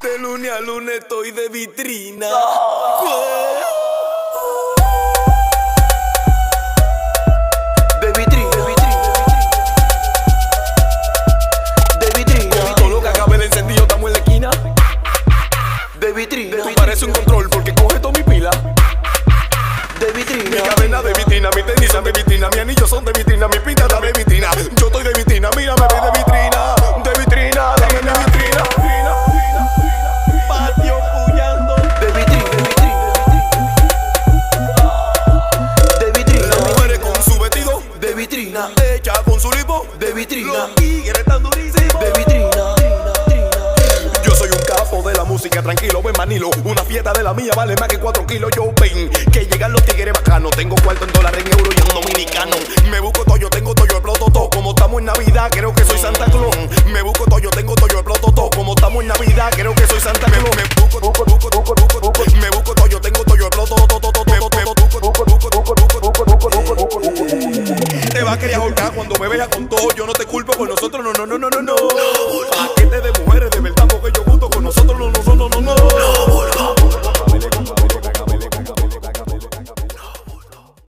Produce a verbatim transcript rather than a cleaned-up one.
De lunes a lunes estoy de vitrina. De vitrina, de vitrina, de vitrina. Todo lo que acabe el encendido estamos en la esquina. De vitrina, Tú parece un control porque coge toda mi pila. de vitrina. Mi cadena de vitrina, mi tenis son de vitrina, mi anillo son de vitrina, mi pinta está de vitrina. Yo estoy de vitrina, mírame, ve de vitrina, de vitrina, dame mi vitrina. Patio puñando. De vitrina, de vitrina, de vitrina. Las mujeres con su vestido De vitrina, hecha con su lipo. de vitrina, Los tigres están durísimos. de vitrina. Yo soy un capo de la música, tranquilo, ven Manilo. Una fiesta de la mía vale más que cuatro kilos. Yo ven, que llegan los tigres bacanos. Tengo cuarto en dólares, en euro y en dominicano. Me busco todo, yo tengo todo, yo exploto todo. Como estamos en Navidad, creo que soy Santa Claus. Me busco todo, yo tengo todo, yo exploto todo. Como estamos en Navidad, creo que soy Santa Claus. Me busco, busco, busco, busco, busco, busco. Me busco todo, yo tengo todo, yo exploto todo, todo, todo. Me busco, busco, busco, busco, busco, busco, busco, busco, busco. Te va a querer ahorcar cuando me veas con todo. Yo no te culpo con nosotros, no, no, no, no, no, no. Paquete de mujeres, de verdad, porque yo gusto con nosotros no.